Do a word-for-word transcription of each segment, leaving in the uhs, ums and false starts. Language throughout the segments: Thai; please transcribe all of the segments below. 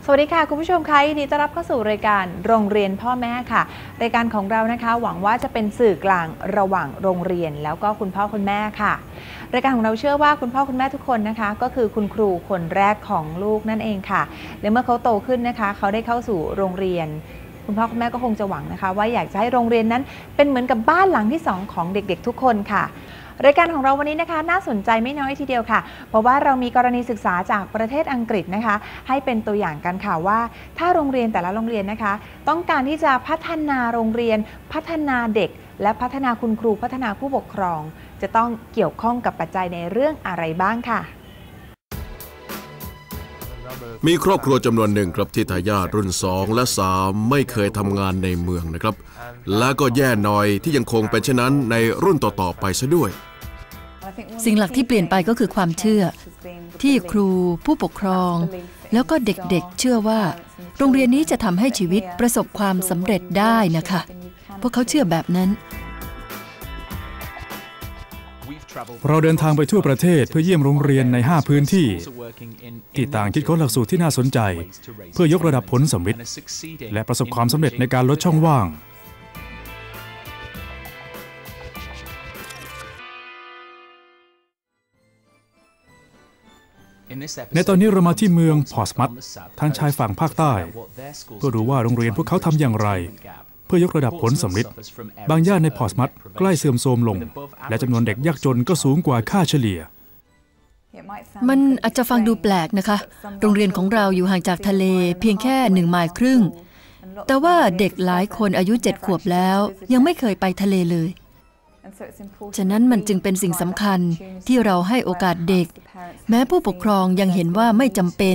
วัสดีค่ะคุณผู้ชมคะยินดีต้อนรับเข้าสู่รายการโรงเรียนพ่อแม่ค่ะรายการของเรานะคะหวังว่าจะเป็นสื่อกลางระหว่างโรงเรียนแล้วก็คุณพ่อคุณแม่ค่ะรายการของเราเชื่อว่าคุณพ่อคุณแม่ทุกคนนะคะก็คือคุณครูคนแรกของลูกนั่นเองค่ะและเมื่อเขาโตขึ้นนะคะเขาได้เข้าสู่โรงเรียนคุณพ่อคุณแม่ก็คงจะหวังนะคะว่าอยากจะให้โรงเรียนนั้นเป็นเหมือนกับบ้านหลังที่สองของเด็กๆทุกคนค่ะรายการของเราวันนี้นะคะน่าสนใจไม่น้อยทีเดียวค่ะเพราะว่าเรามีกรณีศึกษาจากประเทศอังกฤษนะคะให้เป็นตัวอย่างกันค่ะว่าถ้าโรงเรียนแต่ละโรงเรียนนะคะต้องการที่จะพัฒนาโรงเรียนพัฒนาเด็กและพัฒนาคุณครูพัฒนาผู้ปกครองจะต้องเกี่ยวข้องกับปัจจัยในเรื่องอะไรบ้างค่ะมีครอบครัวจำนวนหนึ่งครับที่ทายาทรุ่นสองและสามไม่เคยทำงานในเมืองนะครับและก็แย่หน่อยที่ยังคงเป็นเช่นนั้นในรุ่นต่อๆไปซะด้วยสิ่งหลักที่เปลี่ยนไปก็คือความเชื่อที่ครูผู้ปกครองแล้วก็เด็กๆเชื่อว่าโรงเรียนนี้จะทำให้ชีวิตประสบความสำเร็จได้นะคะพวกเขาเชื่อแบบนั้นเราเดินทางไปทั่วประเทศเพื่อเยี่ยมโรงเรียนในห้าพื้นที่ที่ต่างคิดค้นหลักสูตรที่น่าสนใจเพื่อยกระดับผลสำเร็จและประสบความสำเร็จในการลดช่องว่างในตอนนี้เรามาที่เมืองพอร์ตสมัธทางชายฝั่งภาคใต้เพื่อดูว่าโรงเรียนพวกเขาทำอย่างไรเพื่อยกระดับผลสำเร็จบางย่านในพอร์ตสมัธใกล้เสื่อมโทรมลงและจำนวนเด็กยากจนก็สูงกว่าค่าเฉลี่ยมันอาจจะฟังดูแปลกนะคะโรงเรียนของเราอยู่ห่างจากทะเลเพียงแค่หนึ่งไมล์ครึ่งแต่ว่าเด็กหลายคนอายุเจ็ดขวบแล้วยังไม่เคยไปทะเลเลยฉะนั้นมันจึงเป็นสิ่งสำคัญที่เราให้โอกาสเด็กแม้ผู้ปกครองยังเห็นว่าไม่จำเป็น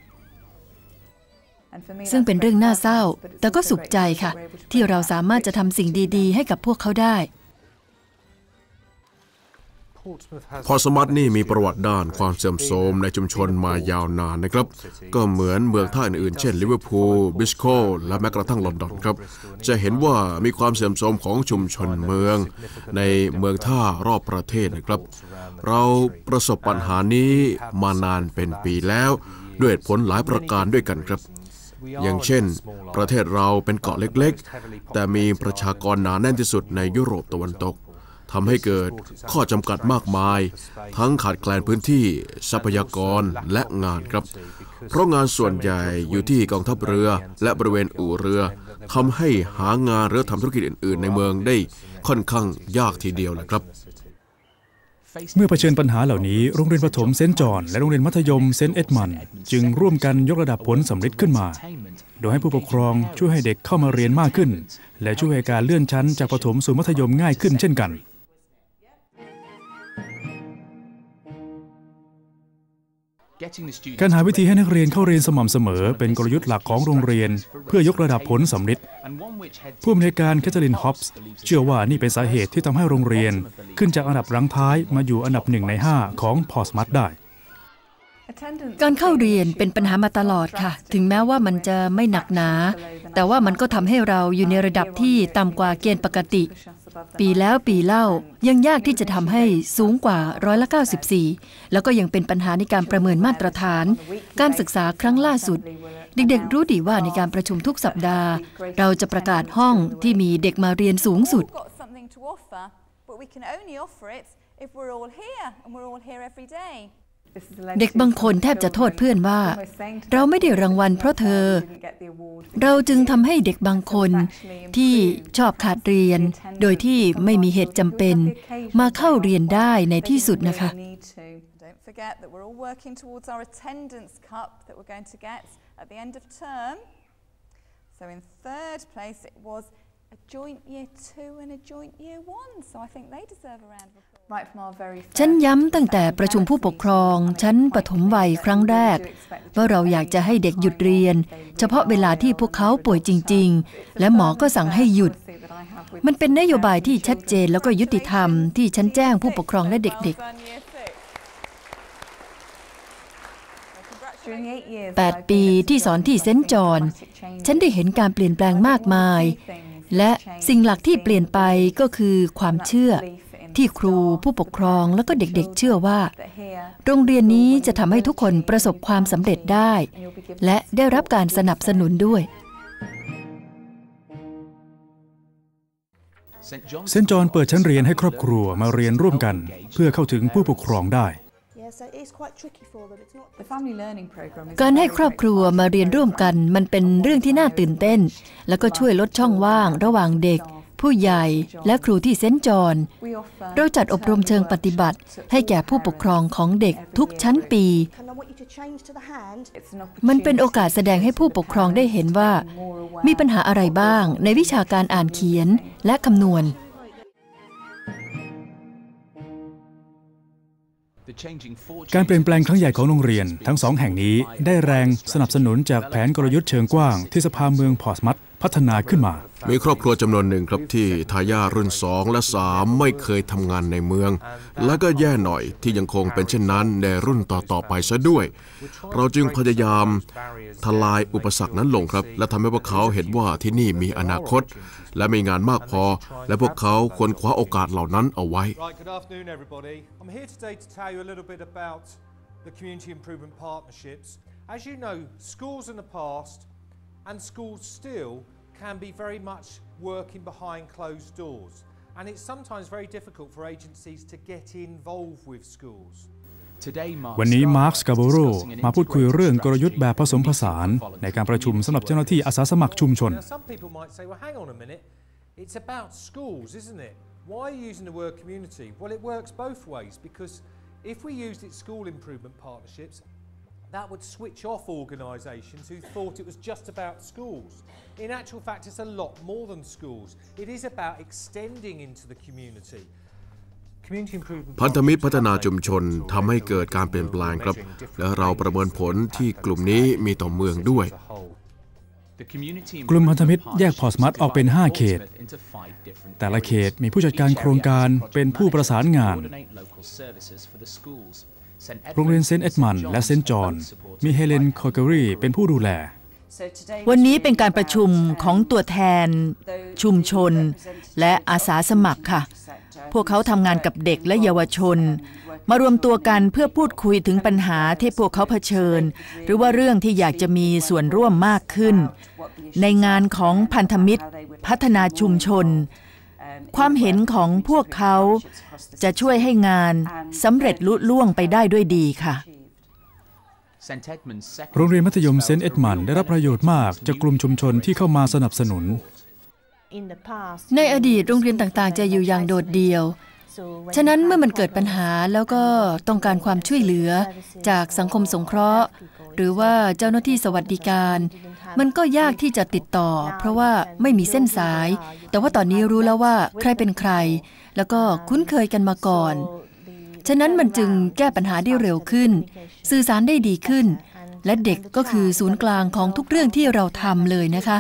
ซึ่งเป็นเรื่องน่าเศร้าแต่ก็สุขใจค่ะที่เราสามารถจะทำสิ่งดีๆให้กับพวกเขาได้พอร์ตสมัธนี่มีประวัติด้านความเสื่อมโทรมในชุมชนมายาวนานนะครับก็เหมือนเมืองท่าอื่นๆเช่นลิเวอร์พูลบิสโกและแม้กระทั่งลอนดอนครับจะเห็นว่ามีความเสื่อมโทรมของชุมชนเมืองในเมืองท่ารอบประเทศนะครับเราประสบปัญหานี้มานานเป็นปีแล้วด้วยเหตุผลหลายประการด้วยกันครับอย่างเช่นประเทศเราเป็นเกาะเล็กๆแต่มีประชากรหนาแน่นที่สุดในยุโรปตะวันตกทำให้เกิดข้อจำกัดมากมายทั้งขาดแคลนพื้นที่ทรัพยากรและงานครับเพราะงานส่วนใหญ่อยู่ที่กองทัพเรือและบริเวณอู่เรือทำให้หางานหรือทำธุรกิจอื่นๆในเมืองได้ค่อนข้างยากทีเดียวนะครับเมื่อเผชิญปัญหาเหล่านี้โรงเรียนประถมเซนต์จอห์นและโรงเรียนมัธยมเซนต์เอ็ดมันด์จึงร่วมกันยกระดับผลสำเร็จขึ้นมาโดยให้ผู้ปกครองช่วยให้เด็กเข้ามาเรียนมากขึ้นและช่วยให้การเลื่อนชั้นจากประถมสู่มัธยมง่ายขึ้นเช่นกันการหาวิธีให้นักเรียนเข้าเรียนสม่ำเสมอเป็นกลยุทธ์หลักของโรงเรียนเพื่อยกระดับผลสำเร็จผู้อำนวยการแคทเธอรีน ฮอปส์เชื่อว่านี่เป็นสาเหตุที่ทำให้โรงเรียนขึ้นจากอันดับรั้งท้ายมาอยู่อันดับหนึ่งในห้าของพอร์ตสมัธได้การเข้าเรียนเป็นปัญหามาตลอดค่ะถึงแม้ว่ามันจะไม่หนักหนาแต่ว่ามันก็ทำให้เราอยู่ในระดับที่ต่ำกว่าเกณฑ์ปกติปีแล้วปีเล่ายังยากที่จะทำให้สูงกว่าร้อยละเก้าสิบสี่แล้วก็ยังเป็นปัญหาในการประเมินมาตรฐานการศึกษาครั้งล่าสุดเด็กๆรู้ดีว่าในการประชุมทุกสัปดาห์เราจะประกาศห้องที่มีเด็กมาเรียนสูงสุดเด็กบางคนแทบจะโทษเพื่อนว่าเราไม่ได้รางวัลเพราะเธอเราจึงทำให้เด็กบางคนที่ชอบขาดเรียนโดยที่ไม่มีเหตุจำเป็นมาเข้าเรียนได้ในที่สุดนะคะฉันย้ำตั้งแต่ประชุมผู้ปกครองชั้นปฐมวัยครั้งแรกว่าเราอยากจะให้เด็กหยุดเรียนเฉพาะเวลาที่พวกเขาป่วยจริงๆและหมอก็สั่งให้หยุดมันเป็นนโยบายที่ชัดเจนแล้วก็ยุติธรรมที่ฉันแจ้งผู้ปกครองและเด็กๆแปดปีที่สอนที่เซนต์จอห์นฉันได้เห็นการเปลี่ยนแปลงมากมายและสิ่งหลักที่เปลี่ยนไปก็คือความเชื่อที่ครูผู้ปกครองและก็เด็กๆเชื่อว่าโรงเรียนนี้จะทำให้ทุกคนประสบความสำเร็จได้และได้รับการสนับสนุนด้วยเซนต์จอห์นเปิดชั้นเรียนให้ครอบครัวมาเรียนร่วมกันเพื่อเข้าถึงผู้ปกครองได้การให้ครอบครัวมาเรียนร่วมกันมันเป็นเรื่องที่น่าตื่นเต้นแล้วก็ช่วยลดช่องว่างระหว่างเด็กผู้ใหญ่และครูที่เซนต์จอห์นเราจัดอบรมเชิงปฏิบัติให้แก่ผู้ปกครองของเด็กทุกชั้นปีมันเป็นโอกาสแสดงให้ผู้ปกครองได้เห็นว่ามีปัญหาอะไรบ้างในวิชาการอ่านเขียนและคำนวณการเปลี่ยนแปลงครั้งใหญ่ของโรงเรียนทั้งสองแห่งนี้ได้แรงสนับสนุนจากแผนกลยุทธ์เชิงกว้างที่สภาเมืองพอร์ตสมัธพัฒนาขึ้นมามีครอบครัวจำนวนหนึ่งครับที่ทายาทรุ่นสองและสามไม่เคยทำงานในเมืองและก็แย่หน่อยที่ยังคงเป็นเช่นนั้นในรุ่นต่อๆไปซะด้วยเราจึงพยายามทลายอุปสรรคนั้นลงครับและทำให้พวกเขาเห็นว่าที่นี่มีอนาคตและมีงานมากพอและพวกเขาควรคว้าโอกาสเหล่านั้นเอาไว้ And schools still can be very much working behind closed doors. And it's sometimes very difficult for agencies to get involved with schools. วันนี้มาร์ค สกาโบโรมาพูดคุยเรื่องกลยุทธ์แบบผสมผสานในการประชุมสำหรับเจ้าหน้าที่อาสาสมัครชุมชน Some people might say, well, hang on a minute, it's about schools, isn't it? Why are you using the word community? Well, it works both ways because if we used it school improvement partnerships, that would switch off organisations who thought it was just about schools. In actual fact, it's a lot more than schools. It is about extending into the community. พันธมิตรพัฒนาชุมชนทำให้เกิดการเปลี่ยนแปลงครับและเราประเมินผลที่กลุ่มนี้มีต่อเมืองด้วยกลุ่มพันธมิตรแยกพอร์ตสมัธออกเป็นห้าเขตแต่ละเขตมีผู้จัดการโครงการเป็นผู้ประสานงานโรงเรียนเซนต์เอ็ดมันด์และเซนต์จอห์นมีเฮเลน คอเกอรีเป็นผู้ดูแลวันนี้เป็นการประชุมของตัวแทนชุมชนและอาสาสมัครค่ะพวกเขาทำงานกับเด็กและเยาวชนมารวมตัวกันเพื่อพูดคุยถึงปัญหาที่พวกเขาเผชิญหรือว่าเรื่องที่อยากจะมีส่วนร่วมมากขึ้นในงานของพันธมิตรพัฒนาชุมชนความเห็นของพวกเขาจะช่วยให้งานสำเร็จลุล่วงไปได้ด้วยดีค่ะโรงเรียนมัธยมเซนต์เอ็ดมันด์ได้รับประโยชน์มากจากกลุ่มชุมชนที่เข้ามาสนับสนุนในอดีตโรงเรียนต่างๆจะอยู่อย่างโดดเดี่ยวฉะนั้นเมื่อมันเกิดปัญหาแล้วก็ต้องการความช่วยเหลือจากสังคมสงเคราะห์หรือว่าเจ้าหน้าที่สวัสดิการมันก็ยากที่จะติดต่อเพราะว่าไม่มีเส้นสายแต่ว่าตอนนี้รู้แล้วว่าใครเป็นใครแล้วก็คุ้นเคยกันมาก่อนฉะนั้นมันจึงแก้ปัญหาได้เร็วขึ้นสื่อสารได้ดีขึ้นและเด็กก็คือศูนย์กลางของทุกเรื่องที่เราทำเลยนะคะ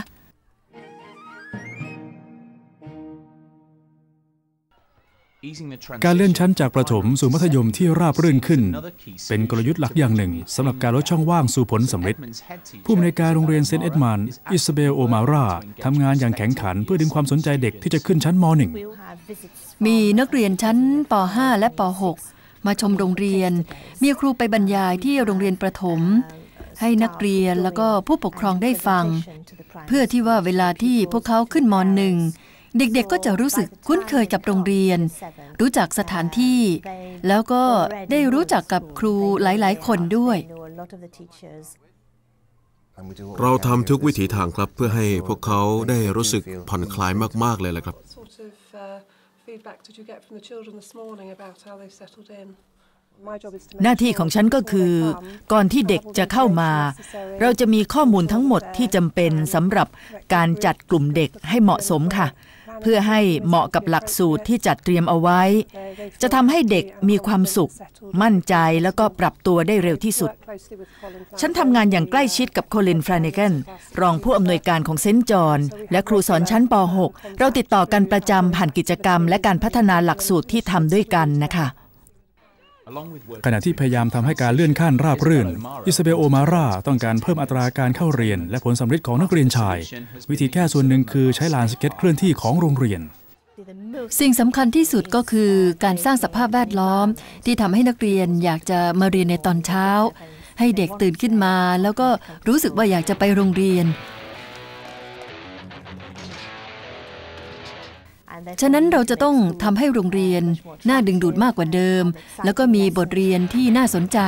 การเลื่อนชั้นจากประถมสู่มัธยมที่ราบรื่นขึ้นเป็นกลยุทธ์หลักอย่างหนึ่งสำหรับการลดช่องว่างสู่ผลสำเร็จผู้อำนวยการโรงเรียนเซนต์เอ็ดมันด์อิซาเบล โอมาราทำงานอย่างแข็งขันเพื่อดึงความสนใจเด็กที่จะขึ้นชั้นม หนึ่งมีนักเรียนชั้นป ห้า และป หก มาชมโรงเรียนมีครูไปบรรยายที่โรงเรียนประถมให้นักเรียนแล้วก็ผู้ปกครองได้ฟังเพื่อที่ว่าเวลาที่พวกเขาขึ้นม หนึ่งเด็กๆก็จะรู้สึกคุ้นเคยกับโรงเรียนรู้จักสถานที่แล้วก็ได้รู้จักกับครูหลายๆคนด้วยเราทำทุกวิถีทางครับเพื่อให้พวกเขาได้รู้สึกผ่อนคลายมากๆเลยแหละครับหน้าที่ของฉันก็คือก่อนที่เด็กจะเข้ามาเราจะมีข้อมูลทั้งหมดที่จำเป็นสำหรับการจัดกลุ่มเด็กให้เหมาะสมค่ะเพื่อให้เหมาะกับหลักสูตรที่จัดเตรียมเอาไว้จะทำให้เด็กมีความสุขมั่นใจแล้วก็ปรับตัวได้เร็วที่สุดฉันทำงานอย่างใกล้ชิดกับโคลิน ฟลาเนแกนรองผู้อำนวยการของเซนต์จอห์นและครูสอนชั้นป หก เราติดต่อกันประจำผ่านกิจกรรมและการพัฒนาหลักสูตรที่ทำด้วยกันนะคะขณะที่พยายามทำให้การเลื่อนขั้นราบรื่นอิซาเบล โอมาราต้องการเพิ่มอัตราการเข้าเรียนและผลสำเร็จของนักเรียนชายวิธีแก้ส่วนหนึ่งคือใช้ลานสเก็ตเคลื่อนที่ของโรงเรียนสิ่งสำคัญที่สุดก็คือการสร้างสภาพแวดล้อมที่ทำให้นักเรียนอยากจะมาเรียนในตอนเช้าให้เด็กตื่นขึ้นมาแล้วก็รู้สึกว่าอยากจะไปโรงเรียนฉะนั้นเราจะต้องทำให้โรงเรียนน่าดึงดูดมากกว่าเดิมแล้วก็มีบทเรียนที่น่าสนใจ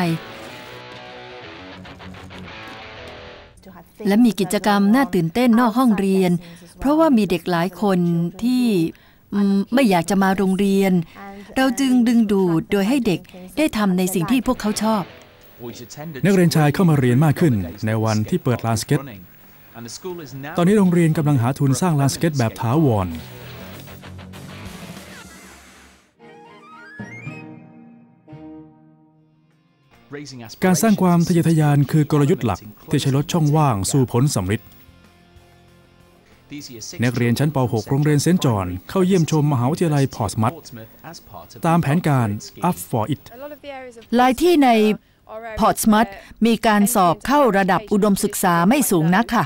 และมีกิจกรรมน่าตื่นเต้นนอกห้องเรียนเพราะว่ามีเด็กหลายคนที่ไม่อยากจะมาโรงเรียนเราจึงดึงดูดโดยให้เด็กได้ทำในสิ่งที่พวกเขาชอบนักเรียนชายเข้ามาเรียนมากขึ้นในวันที่เปิดลานสเก็ตตอนนี้โรงเรียนกำลังหาทุนสร้างลานสเก็ตแบบถาวรการสร้างความทะเยอทะยานคือกลยุทธ์หลักที่ใช้ลดช่องว่างสู่ผลสำฤทธิ์นักเรียนชั้นป .หก โรงเรียนเซนต์จอห์นเข้าเยี่ยมชมมหาวิทยาลัยพอร์ตสมัธตามแผนการ Up for It หลายที่ในพอร์ตสมัธมีการสอบเข้าระดับอุดมศึกษาไม่สูงนักค่ะ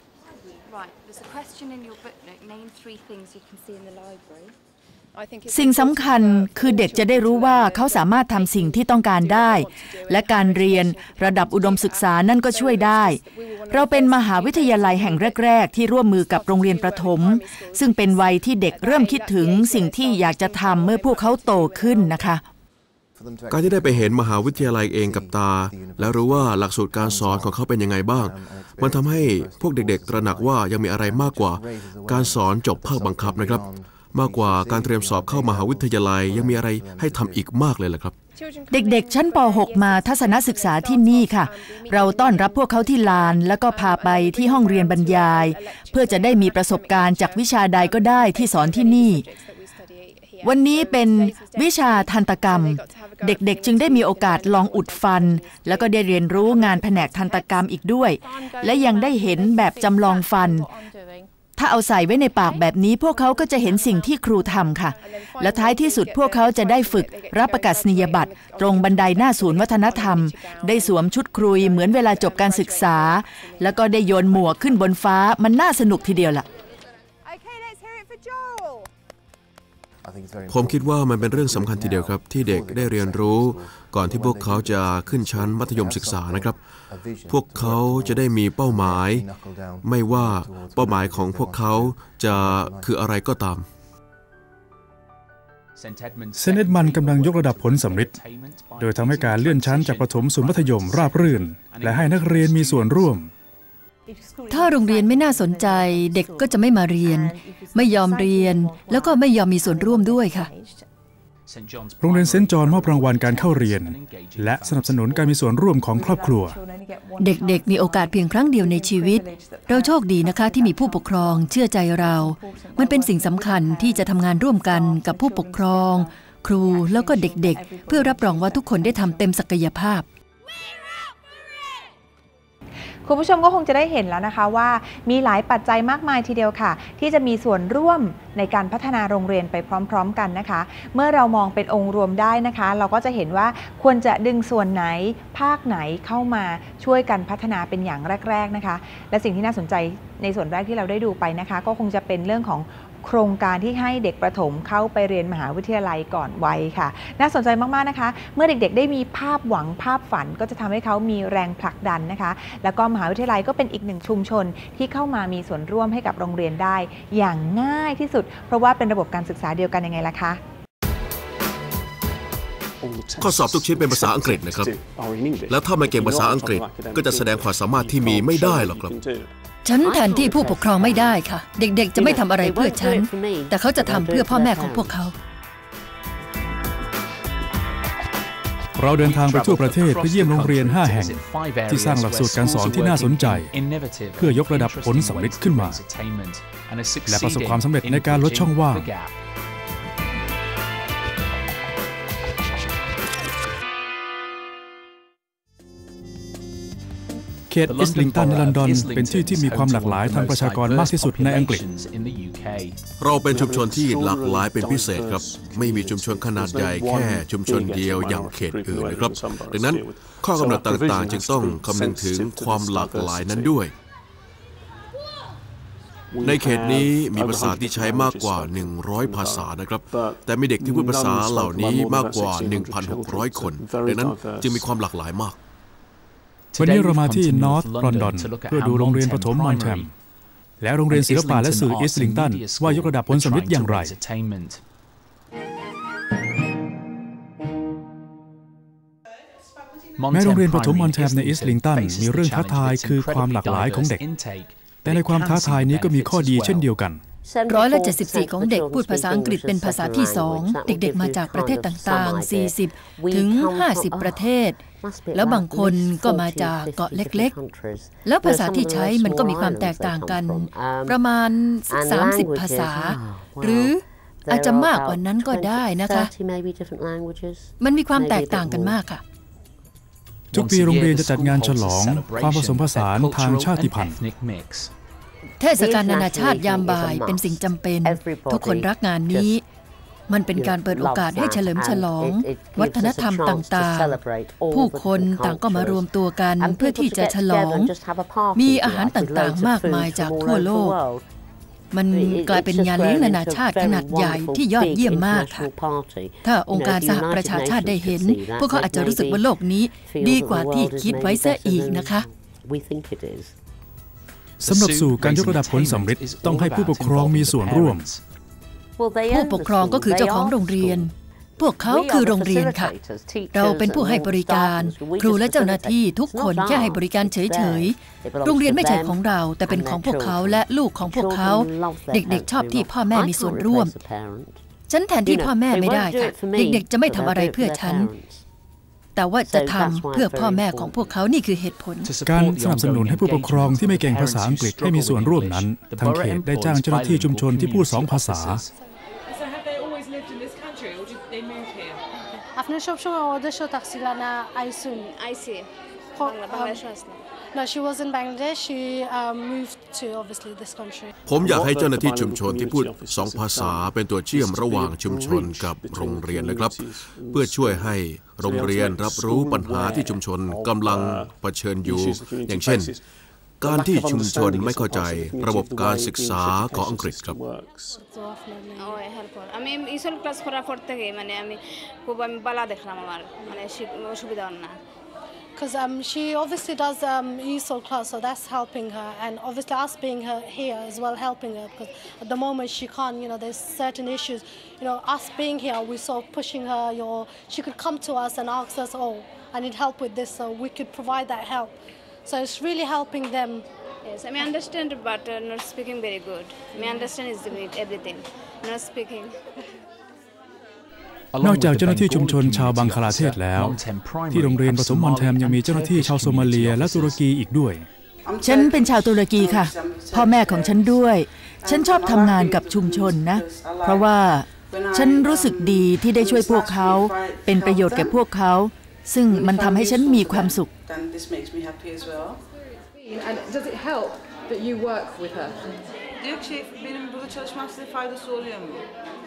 สิ่งสำคัญคือเด็กจะได้รู้ว่าเขาสามารถทำสิ่งที่ต้องการได้และการเรียนระดับอุดมศึกษานั่นก็ช่วยได้เราเป็นมหาวิทยาลัยแห่งแรกๆที่ร่วมมือกับโรงเรียนประถมซึ่งเป็นวัยที่เด็กเริ่มคิดถึงสิ่งที่อยากจะทำเมื่อพวกเขาโตขึ้นนะคะการที่ได้ไปเห็นมหาวิทยาลัยเองกับตาแล้วรู้ว่าหลักสูตรการสอนของเขาเป็นยังไงบ้างมันทำให้พวกเด็กๆตระหนักว่ายังมีอะไรมากกว่าการสอนจบภาคบังคับนะครับมากกว่าการเตรียมสอบเข้ามหาวิทยาลัยยังมีอะไรให้ทำอีกมากเลยแหละครับเด็กๆชั้นป .หก มาทัศนศึกษาที่นี่ค่ะเราต้อนรับพวกเขาที่ลานแล้วก็พาไปที่ห้องเรียนบรรยายเพื่อจะได้มีประสบการณ์จากวิชาใดก็ได้ที่สอนที่นี่วันนี้เป็นวิชาทันตกรรมเด็กๆจึงได้มีโอกาสลองอุดฟันแล้วก็ได้เรียนรู้งานแผนกทันตกรรมอีกด้วยและยังได้เห็นแบบจำลองฟันถ้าเอาใส่ไว้ในปากแบบนี้พวกเขาก็จะเห็นสิ่งที่ครูทำค่ะและท้ายที่สุดพวกเขาจะได้ฝึกรับประกาศนียบัตรตรงบันไดหน้าศูนย์วัฒนธรรมได้สวมชุดครุยเหมือนเวลาจบการศึกษาแล้วก็ได้โยนหมวกขึ้นบนฟ้ามันน่าสนุกทีเดียวล่ะผมคิดว่ามันเป็นเรื่องสำคัญทีเดียวครับที่เด็กได้เรียนรู้ก่อนที่พวกเขาจะขึ้นชั้นมัธยมศึกษานะครับพวกเขาจะได้มีเป้าหมายไม่ว่าเป้าหมายของพวกเขาจะคืออะไรก็ตามเซนต์เอ็ดมันด์กำลังยกระดับผลสำฤทธิ์โดยทำให้การเลื่อนชั้นจากประถมสู่มัธยมราบรื่นและให้นักเรียนมีส่วนร่วมถ้าโรงเรียนไม่น่าสนใจเด็กก็จะไม่มาเรียนไม่ยอมเรียนแล้วก็ไม่ยอมมีส่วนร่วมด้วยค่ะโรงเรียนเซนต์จอห์นมอบรางวัลการเข้าเรียนและสนับสนุนการมีส่วนร่วมของครอบครัวเด็กๆมีโอกาสเพียงครั้งเดียวในชีวิตเราโชคดีนะคะที่มีผู้ปกครองเชื่อใจเรามันเป็นสิ่งสำคัญที่จะทำงานร่วมกันกับผู้ปกครองครูแล้วก็เด็กๆเพื่อรับรองว่าทุกคนได้ทำเต็มศักยภาพคุณผู้ชมก็คงจะได้เห็นแล้วนะคะว่ามีหลายปัจจัยมากมายทีเดียวค่ะที่จะมีส่วนร่วมในการพัฒนาโรงเรียนไปพร้อมๆกันนะคะเมื่อเรามองเป็นองค์รวมได้นะคะเราก็จะเห็นว่าควรจะดึงส่วนไหนภาคไหนเข้ามาช่วยกันพัฒนาเป็นอย่างแรกๆนะคะและสิ่งที่น่าสนใจในส่วนแรกที่เราได้ดูไปนะคะก็คงจะเป็นเรื่องของโครงการที่ให้เด็กประถมเข้าไปเรียนมหาวิทยาลัยก่อนวัยค่ะน่าสนใจมากๆนะคะเมื่อเด็กๆได้มีภาพหวังภาพฝันก็จะทำให้เขามีแรงผลักดันนะคะแล้วก็มหาวิทยาลัยก็เป็นอีกหนึ่งชุมชนที่เข้ามามีส่วนร่วมให้กับโรงเรียนได้อย่างง่ายที่สุดเพราะว่าเป็นระบบการศึกษาเดียวกันยังไงล่ะคะข้อสอบทุกชิ้นเป็นภาษาอังกฤษนะครับแล้วถ้าไม่เก่งภาษาอังกฤษก็จะแสดงความสามารถที่มีไม่ได้หรอกครับฉันแทนที่ผู้ปกครองไม่ได้ค่ะเด็กๆจะไม่ทำอะไรเพื่อฉันแต่เขาจะทำเพื่อพ่อแม่ของพวกเขาเราเดินทางไปทั่วประเทศเพื่อเยี่ยมโรงเรียนห้าแห่งที่สร้างหลักสูตรการสอนที่น่าสนใจเพื่อยกระดับผลสำฤทธิ์ขึ้นมาและประสบความสำเร็จในการลดช่องว่างเขตอิสลิงตันในลอนดอนเป็นที่ที่มีความหลากหลายทางประชากรมากที่สุดในอังกฤษเราเป็นชุมชนที่หลากหลายเป็นพิเศษครับไม่มีชุมชนขนาดใหญ่แค่ชุมชนเดียวอย่างเขตอื่นนะครับดังนั้นข้อกำหนดต่างๆจึงต้องคำนึงถึงความหลากหลายนั้นด้วยในเขตนี้มีภาษาที่ใช้มากกว่าหนึ่งร้อยภาษานะครับแต่มีเด็กที่พูดภาษาเหล่านี้มากกว่า หนึ่งพันหกร้อย คนดังนั้นจึงมีความหลากหลายมากวันนี้เรามาที่นอร์ทลอนดอนเพื่อดูโรงเรียนประถมมอนแทมและโรงเรียนศิลปะและสื่ออิสลิงตันว่ายกระดับผลสำเร็จอย่างไรแม้โรงเรียนประถมมอนแทมในอิสลิงตันมีเรื่องท้าทายคือความหลากหลายของเด็กแต่ในความท้าทายนี้ก็มีข้อดีเช่นเดียวกันร้อยละเจ็ดสิบสี่ของเด็กพูดภาษาอังกฤษเป็นภาษาที่สองเด็กๆมาจากประเทศต่างๆสี่สิบถึงห้าสิบประเทศแล้วบางคนก็มาจากเกาะเล็กๆแล้วภาษาที่ใช้มันก็มีความแตกต่างกันประมาณสามสิบภาษาหรืออาจจะมากกว่านั้นก็ได้นะคะมันมีความแตกต่างกันมากค่ะทุกปีโรงเรียนจะจัดงานฉลองความผสมผสานทางชาติพันธุ์เทศกาลนานาชาติยามบ่ายเป็นสิ่งจำเป็นทุกคนรักงานนี้มันเป็นการเปิดโอกาสให้เฉลิมฉลองวัฒนธรรมต่างๆผู้คนต่างก็มารวมตัวกันเพื่อที่จะฉลองมีอาหารต่างๆมากมายจากทั่วโลกมันกลายเป็นงานเลี้ยงนานาชาติขนาดใหญ่ที่ยอดเยี่ยมมากค่ะถ้าองค์การสหประชาชาติได้เห็นพวกเขาอาจจะรู้สึกว่าโลกนี้ดีกว่าที่คิดไว้ซะอีกนะคะสำหรับสู่การยกระดับผลสำเร็จต้องให้ผู้ปกครองมีส่วนร่วมผู้ปกครองก็คือเจ้าของโรงเรียนพวกเขาคือโรงเรียนค่ะเราเป็นผู้ให้บริการครูและเจ้าหน้าที่ทุกคนแค่ให้บริการเฉยๆโรงเรียนไม่ใช่ของเราแต่เป็นของพวกเขาและลูกของพวกเขาเด็กๆชอบที่พ่อแม่มีส่วนร่วมฉันแทนที่พ่อแม่ไม่ได้ค่ะเด็กๆจะไม่ทำอะไรเพื่อฉันแต่ว่าจะทำเพื่อพ่อแม่ของพวกเขานี่คือเหตุผลการสนับสนุนให้ผู้ปกครองที่ไม่เก่งภาษาอังกฤษให้มีส่วนร่วมนั้นทางเขตได้จ้างเจ้าหน้าที่ชุมชนที่พูดสองภาษา আপনার সবসময় ওদের সাথে থাকছিল না আইসুন আইসি No, she was in Bangladesh. She um, moved to obviously this country. ผมอยากให้เจ้าหน้าที่ชุมชนที่พูดสองภาษาเป็นตัวเชื่อมระหว่างชุมชนกับโรงเรียนนะครับเพื่อช่วยให้โรงเรียนรับรู้ปัญหาที่ชุมชนกำลังเผชิญอยู่อย่างเช่นการที่ชุมชนไม่เข้าใจระบบการศึกษาของอังกฤษครับ আমি isle class করার পর থেকে মানে আমি খুব আমি বালা দেখলাম আমার মানে অসুবিধা না Because um, she obviously does um, E S O L class, so that's helping her, and obviously us being her here as well helping her. Because at the moment she can't, you know, there's certain issues. You know, us being here, we sort of pushing her. You know, she could come to us and ask us, "Oh, I need help with this," so we could provide that help. So it's really helping them. Yes, I mean understand, but uh, not speaking very good. I mean understand is everything, not speaking. นอกจากเจ้าหน้าที่ชุมชนชาวบังคลาเทศแล้วที่โรงเรียนประถมมอนแทมยังมีเจ้าหน้าที่ชาวโซมาเลียและตุรกีอีกด้วยฉันเป็นชาวตุรกีค่ะพ่อแม่ของฉันด้วยฉันชอบทำงานกับชุมชนนะเพราะว่าฉันรู้สึกดีที่ได้ช่วยพวกเขาเป็นประโยชน์แก่พวกเขาซึ่งมันทำให้ฉันมีความสุข And does it help that you work with her? Diyor ki benim burada çalışmam size faydası oluyor mu?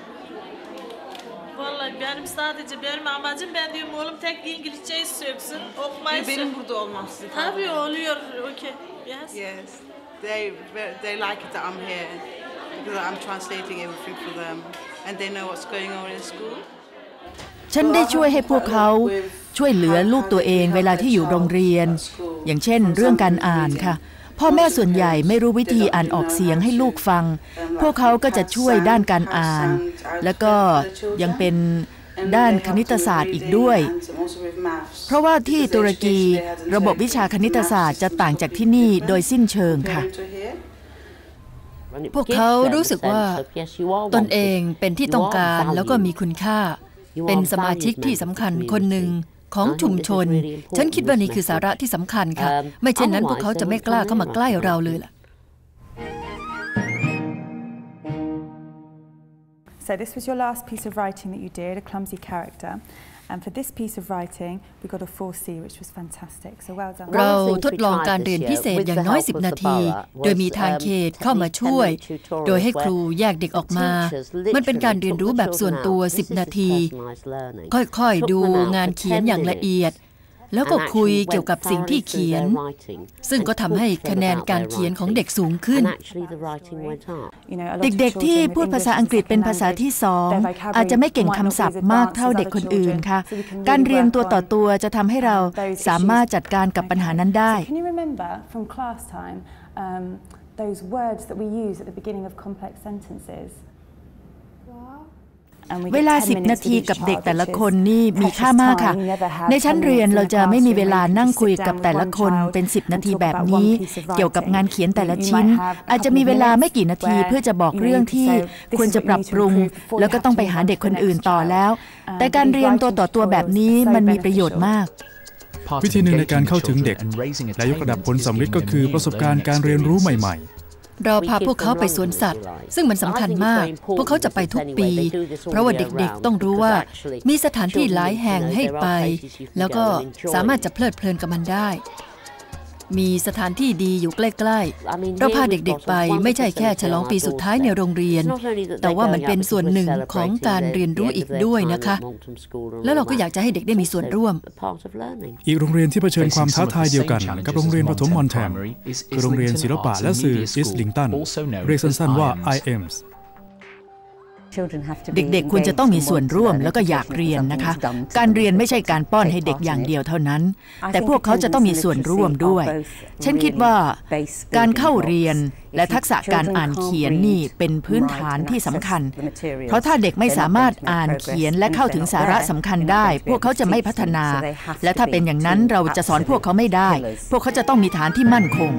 Vallahi benim sadece benim amacım ben diyorum oğlum tek İngilizceyi söksün, okumayı söksün. Benim burada olmam size faydası. Tabii oluyor, okay. Yes. Yes. They they like it that I'm here because I'm translating everything for them, and they know what's going on in school. ฉันได้ช่วยให้พวกเขาช่วยเหลือลูกตัวเองเวลาที่อยู่โรงเรียนอย่างเช่นเรื่องการอ่านค่ะพ่อแม่ส่วนใหญ่ไม่รู้วิธีอ่านออกเสียงให้ลูกฟังพวกเขาก็จะช่วยด้านการอ่านแล้วก็ยังเป็นด้านคณิตศาสตร์อีกด้วยเพราะว่าที่ตุรกีระบบวิชาคณิตศาสตร์จะต่างจากที่นี่โดยสิ้นเชิงค่ะพวกเขารู้สึกว่าตนเองเป็นที่ต้องการแล้วก็มีคุณค่าเป็นสมาชิกที่สำคัญคนหนึ่งของชุมชนฉันคิดว่านี่คือสาระที่สำคัญค่ะไม่เช่นนั้นพวกเขาจะไม่กล้าเข้ามาใกล้เราเลยล่ะ So this was your last piece of writing that you did, a clumsy character. And for this piece of writing, we got a four C, which was fantastic. So well done. เราทดลองการเรียนพิเศษอย่างน้อยสิบนาทีโดยมีทางเขตเข้ามาช่วยโดยให้ครูแยกเด็กออกมามันเป็นการเรียนรู้แบบส่วนตัวสิบนาทีค่อยๆดูงานเขียนอย่างละเอียดแล้วก็คุยเกี่ยวกับสิ่งที่เขียนซึ่งก็ทำให้คะแนนการเขียนของเด็กสูงขึ้นเด็กๆที่พูดภาษาอังกฤษเป็นภาษาที่สองอาจจะไม่เก่งคำศัพท์มากเท่าเด็กคนอื่นค่ะการเรียนตัวต่อตัวจะทำให้เราสามารถจัดการกับปัญหานั้นได้ those words that we use at the beginning of complex sentences เวลาสิบนาทีกับเด็กแต่ละคนนี่มีค่ามากค่ะในชั้นเรียนเราจะไม่มีเวลานั่งคุยกับแต่ละคนเป็นสิบนาทีแบบนี้เกี่ยวกับงานเขียนแต่ละชิ้นอาจจะมีเวลาไม่กี่นาทีเพื่อจะบอกเรื่องที่ควรจะปรับปรุงแล้วก็ต้องไปหาเด็กคนอื่นต่อแล้วแต่การเรียนตัวต่อตัวแบบนี้มันมีประโยชน์มากวิธีหนึ่งในการเข้าถึงเด็กและยกระดับผลสำเร็จก็คือประสบการณ์การเรียนรู้ใหม่ๆเราพาพวกเขาไปสวนสัตว์ซึ่งมันสำคัญมากพวกเขาจะไปทุกปีเพราะว่าเด็กๆต้องรู้ว่ามีสถานที่หลายแห่งให้ไปแล้วก็สามารถจะเพลิดเพลินกับมันได้มีสถานที่ดีอยู่ใกล้ๆเราพาเด็กๆไปไม่ใช่แค่ฉลองปีสุดท้ายในโรงเรียนแต่ว่ามันเป็นส่วนหนึ่งของการเรียนรู้อีกด้วยนะคะแล้วเราก็อยากจะให้เด็กได้มีส่วนร่วมอีกโรงเรียนที่เผชิญความท้าทายเดียวกันกับโรงเรียนประถมมอนแทมคือโรงเรียนศิลปะและสื่ออิสลิงตันเรียกสั้นๆว่า ไอ เอ็มเด็กๆควรจะต้องมีส่วนร่วมแล้วก็อยากเรียนนะคะการเรียนไม่ใช่การป้อนให้เด็กอย่างเดียวเท่านั้นแต่พวกเขาจะต้องมีส่วนร่วมด้วยฉันคิดว่าการเข้าเรียนและทักษะการอ่านเขียนนี่เป็นพื้นฐานที่สำคัญเพราะถ้าเด็กไม่สามารถอ่านเขียนและเข้าถึงสาระสำคัญได้พวกเขาจะไม่พัฒนาและถ้าเป็นอย่างนั้นเราจะสอนพวกเขาไม่ได้พวกเขาจะต้องมีฐานที่มั่นคง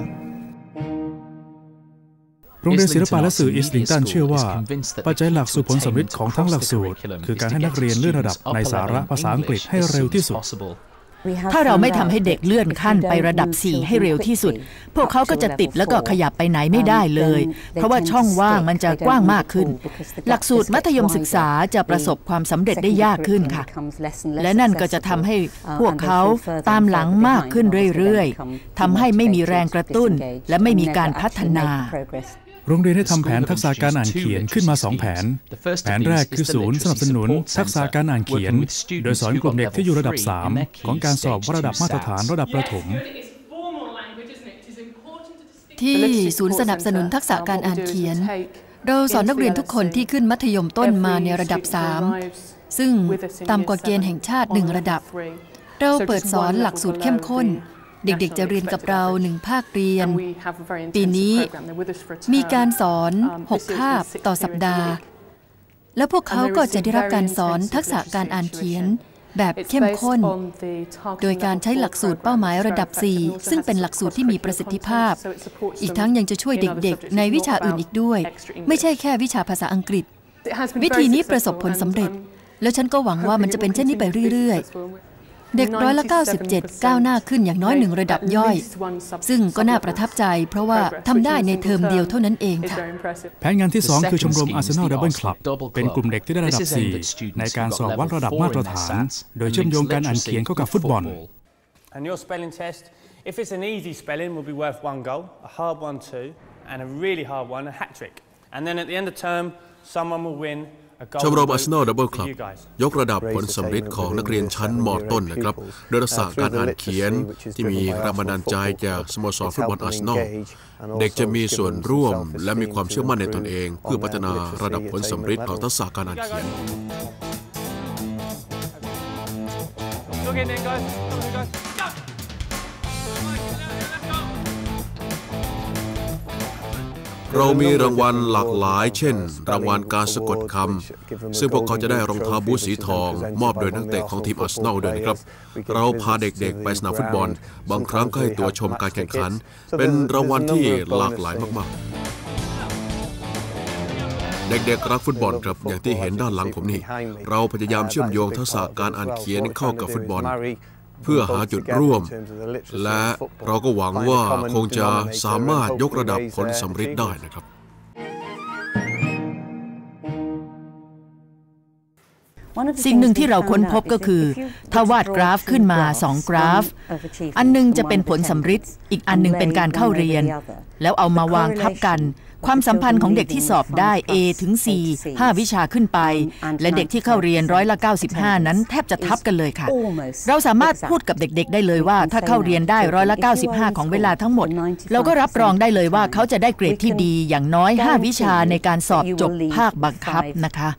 โรงเรียนศิลปะและสื่ออิสลิงตันเชื่อว่าปัจจัยหลักสู่ผลสำเร็จของทั้งหลักสูตรคือการให้นักเรียนเลื่อนระดับในสาระภาษาอังกฤษให้เร็วที่สุดถ้าเราไม่ทำให้เด็กเลื่อนขั้นไประดับสี่ให้เร็วที่สุดพวกเขาก็จะติดแล้วก็ขยับไปไหนไม่ได้เลยเพราะว่าช่องว่างมันจะกว้างมากขึ้นหลักสูตรมัธยมศึกษาจะประสบความสำเร็จได้ยากขึ้นค่ะและนั่นก็จะทำให้พวกเขาตามหลังมากขึ้นเรื่อยๆทำให้ไม่มีแรงกระตุ้นและไม่มีการพัฒนาโรงเรียนได้ทำแผนทักษะการอ่านเขียนขึ้นมาสองแผนแผนแรกคือศูนย์สนับสนุนทักษะการอ่านเขียนโดยสอนกลุ่มเด็กที่อยู่ระดับสามของการสอบระดับมาตรฐานระดับประถมที่ศูนย์สนับสนุนทักษะการอ่านเขียนเราสอนนักเรียนทุกคนที่ขึ้นมัธยมต้นมาในระดับสามซึ่งต่ำกว่าเกณฑ์แห่งชาติหนึ่งระดับเราเปิดสอนหลักสูตรเข้มข้นเด็กๆจะเรียนกับเราหนึ่งภาคเรียนปีนี้มีการสอนหกคาบต่อสัปดาห์แล้วพวกเขาก็จะได้รับการสอนทักษะการอ่านเขียนแบบเข้มข้นโดยการใช้หลักสูตรเป้าหมายระดับสี่ซึ่งเป็นหลักสูตรที่มีประสิทธิภาพอีกทั้งยังจะช่วยเด็กๆในวิชาอื่นอีกด้วยไม่ใช่แค่วิชาภาษาอังกฤษวิธีนี้ประสบผลสำเร็จแล้วฉันก็หวังว่ามันจะเป็นเช่นนี้ไปเรื่อยๆเด็กร้อยละเก้าสิบเจ็ดก้าวหน้าขึ้นอย่างน้อยหนึ่งระดับย่อยซึ่งก็น่าประทับใจเพราะว่าทำได้ในเทอมเดียวเท่านั้นเองค่ะแผนงานที่สองคือชมรม Arsenal Double Club เป็นกลุ่มเด็กที่ได้ระดับสี่ในการสอบวัดระดับมาตรฐานโดยเชื่อมโยงการอ่านเขียนเข้ากับฟุตบอล And your spelling test, if it's an easy spelling, will be worth one goal, a hard one two, and a really hard one, a hat trick. And then at the end of term, someone will win. ชมรม Arsenal Double Club ยกระดับผลสำเร็จของนักเรียนชั้นม.ต้นนะครับโดยทักษะการอ่านเขียนที่มีแรงบันดาลใจจากสโมสรฟุตบอลอาร์เซนอลเด็กจะมีส่วนร่วมและมีความเชื่อมั่นในตนเองเพื่อพัฒนาระดับผลสำเร็จของทักษะการอ่านเขียนเรามีรางวัลหลากหลายเช่นรางวัลการสะกดคำซึ่งพวกเขาจะได้รองเท้าบูทสีทองมอบโดยนักเตะของทีมอาร์เซนอลด้วยนะครับเราพาเด็กๆไปสนามฟุตบอลบางครั้งก็ให้ตัวชมการแข่งขันเป็นรางวัลที่หลากหลายมากๆเด็กๆรักฟุตบอลครับอย่างที่เห็นด้านหลังผมนี่เราพยายามเชื่อมโยงทักษะการอ่านเขียนเข้ากับฟุตบอลเพื่อหาจุดร่วมและเราก็หวังว่าคงจะสามารถยกระดับผลสำเร็จได้นะครับสิ่งหนึ่งที่เราค้นพบก็คือถ้าวาดกราฟขึ้นมาสองกราฟอันนึงจะเป็นผลสำเร็จอีกอันนึงเป็นการเข้าเรียนแล้วเอามาวางทับกันความสัมพันธ์ของเด็กที่สอบได้ A ถึง C ห้าวิชาขึ้นไปและเด็กที่เข้าเรียนร้อยละเก้าสิบห้านั้นแทบจะทับกันเลยค่ะเราสามารถพูดกับเด็กๆได้เลยว่าถ้าเข้าเรียนได้ร้อยละเก้าสิบห้าของเวลาทั้งหมดเราก็รับรองได้เลยว่าเขาจะได้เกรดที่ดีอย่างน้อยห้าวิชาในการสอบจบภาคบังคับนะคะ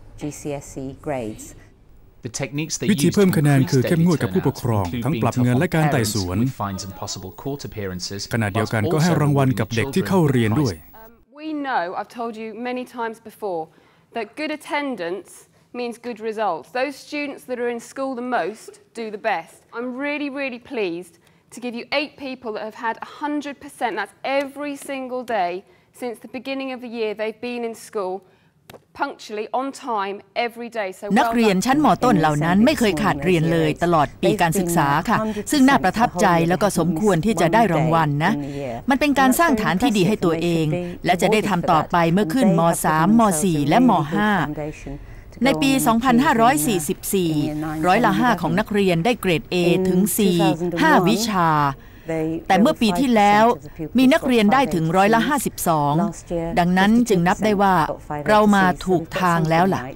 วิธีเพิ่มคะแนนคือเข้มงวดกับผู้ปกครองทั้งปรับเงินและการไต่สวนขณะเดียวกันก็ให้รางวัลกับเด็กที่เข้าเรียนด้วย We know, I've told you many times before, that good attendance means good results. Those students that are in school the most do the best. I'm really, really pleased to give you eight people that have had one hundred percent, that's every single day since the beginning of the year they've been in school.punctually on time every day. So นักเรียนชั้นม.ต้นเหล่านั้นไม่เคยขาดเรียนเลยตลอดปีการศึกษาค่ะซึ่งน่าประทับใจแล้วก็สมควรที่จะได้รางวัลนะมันเป็นการสร้างฐานที่ดีให้ตัวเองและจะได้ทำต่อไปเมื่อขึ้นม.สาม ม.สี่ และม.ห้า ในปี สองพันห้าร้อยสี่สิบสี่ ร้อยละห้าของนักเรียนได้เกรด A ถึง C ห้าวิชาแต่เมื่อปีที่แล้วมีนักเรียนได้ถึงร้อยละห้าสิบสองดังนั้นจึงนับได้ว่าเรามาถูกทางแล้วล่ะ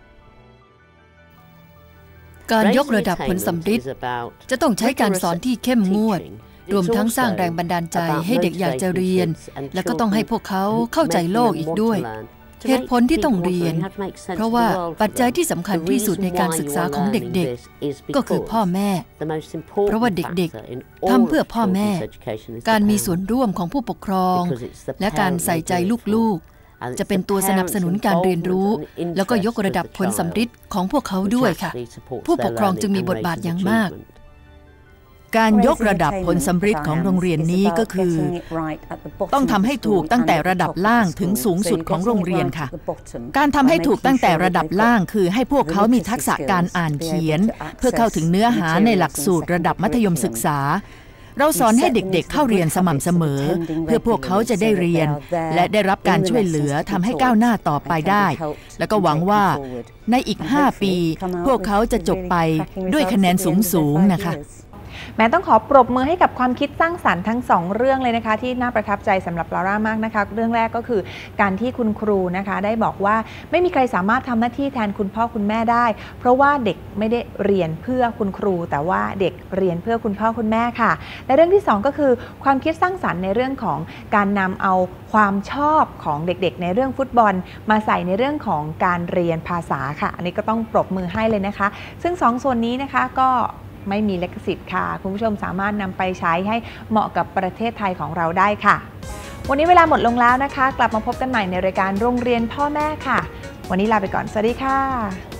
การยกระดับผลสัมฤทธิ์จะต้องใช้การสอนที่เข้มงวดรวมทั้งสร้างแรงบันดาลใจให้เด็กอยากจะเรียนและก็ต้องให้พวกเขาเข้าใจโลกอีกด้วยเหตุผลที่ต้องเรียนเพราะว่าปัจจัยที่สำคัญที่สุดในการศึกษาของเด็กๆก็คือพ่อแม่เพราะว่าเด็กๆทำเพื่อพ่อแม่การมีส่วนร่วมของผู้ปกครองและการใส่ใจลูกๆจะเป็นตัวสนับสนุนการเรียนรู้แล้วก็ยกระดับผลสัมฤทธิ์ของพวกเขาด้วยค่ะผู้ปกครองจึงมีบทบาทอย่างมากการยกระดับผลสัมฤทธิ์ของโรงเรียนนี้ก็คือต้องทำให้ถูกตั้งแต่ระดับล่างถึงสูงสุดของโรงเรียนค่ะการทำให้ถูกตั้งแต่ระดับล่างคือให้พวกเขามีทักษะการอ่านเขียนเพื่อเข้าถึงเนื้อหาในหลักสูตรระดับมัธยมศึกษาเราสอนให้เด็กๆเข้าเรียนสม่ำเสมอเพื่อพวกเขาจะได้เรียนและได้รับการช่วยเหลือทำให้ก้าวหน้าต่อไปได้แล้วก็หวังว่าในอีกห้าปีพวกเขาจะจบไปด้วยคะแนนสูงๆนะคะแม้ต้องขอปรบมือให้กับความคิดสร้างสรรค์ทั้งสองเรื่องเลยนะคะที่น่าประทับใจสำหรับลาร่ามากนะคะเรื่องแรกก็คือการที่คุณครูนะคะได้บอกว่าไม่มีใครสามารถทำหน้าที่แทนคุณพ่อคุณแม่ได้เพราะว่าเด็กไม่ได้เรียนเพื่อคุณครูแต่ว่าเด็กเรียนเพื่อคุณพ่อคุณแม่ค่ะและเรื่องที่สองก็คือความคิดสร้างสรรค์ในเรื่องของการนำเอาความชอบของเด็กๆในเรื่องฟุตบอลมาใส่ในเรื่องของการเรียนภาษาค่ะอันนี้ก็ต้องปรบมือให้เลยนะคะซึ่งสองส่วนนี้นะคะก็ไม่มีลิขสิทธิ์ค่ะคุณผู้ชมสามารถนำไปใช้ให้เหมาะกับประเทศไทยของเราได้ค่ะวันนี้เวลาหมดลงแล้วนะคะกลับมาพบกันใหม่ในรายการโรงเรียนพ่อแม่ค่ะวันนี้ลาไปก่อนสวัสดีค่ะ